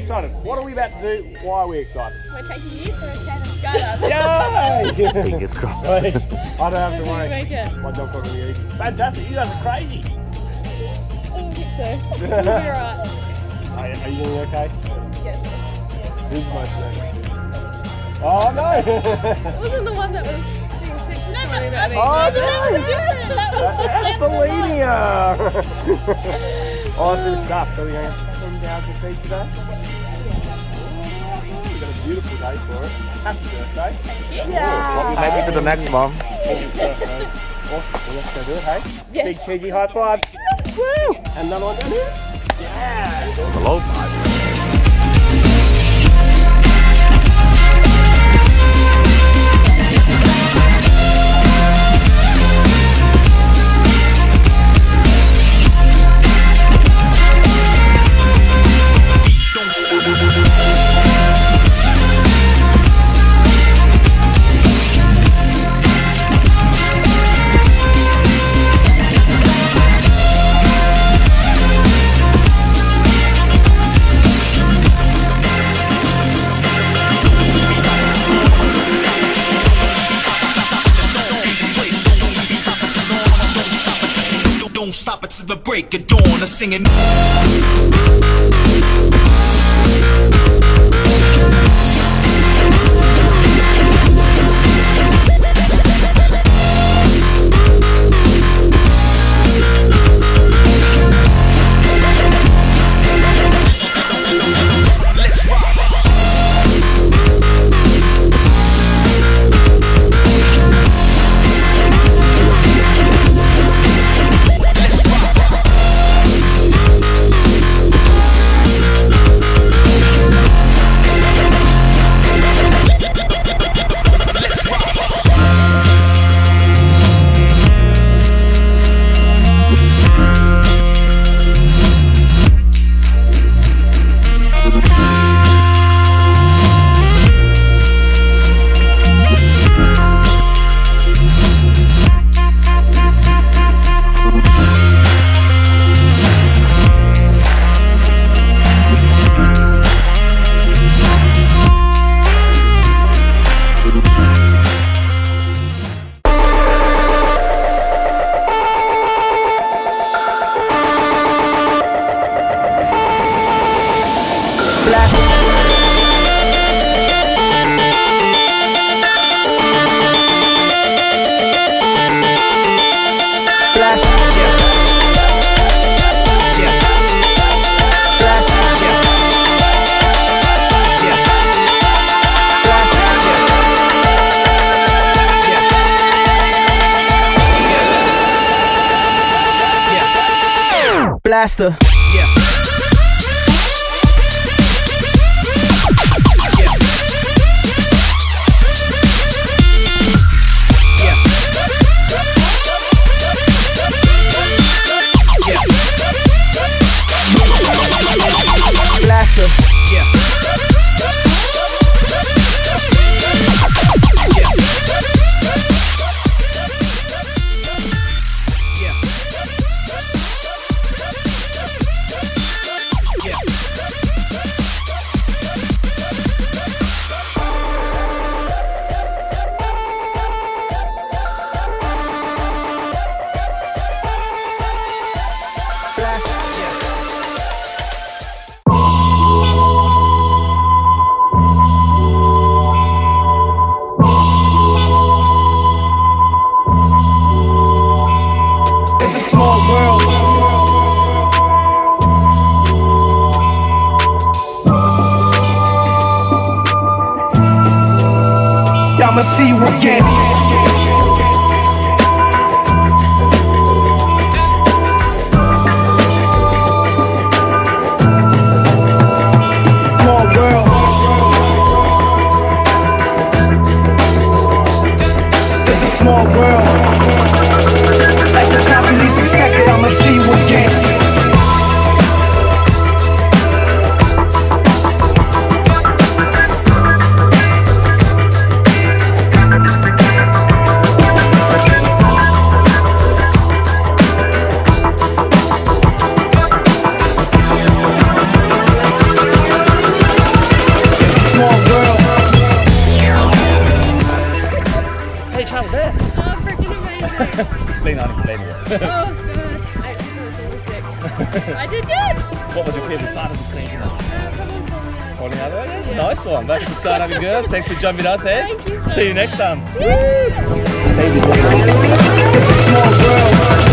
excited. What are we about to do? Why are we excited? We're taking you for a standard skydive. Yay! Fingers crossed. I don't have to worry. Make it. My job's not really easy. Fantastic, you guys are crazy. I don't think so. You'll be alright. Are you doing okay? Yes. Who's most nervous? Oh no! It wasn't the one that was being sick this morning that I mean. Oh no! That's Selenia! Awesome stuff. So we're going to head down to the beach today? We've got a beautiful day for it. Happy birthday. Yeah. Maybe to the next one. Awesome. Well, let's go do it, hey? Yes. Big cheesy high five. Woo! And another one down here? Yeah! The low side. Don't stop it till the break of dawn. I'm singing. Blaster. Blaster. I'ma see you again. Small world. It's a small world. Like the time you least expected, I'ma see you again. clean unexplainable. Oh god. I was really sick. I did good. What was your favourite part of the cleaning? Probably Falling out of it? Yeah. Nice one. Back to the skydiving girl. Thanks for jumping us, eh? Thank you so See you next time. Woo! This is small world.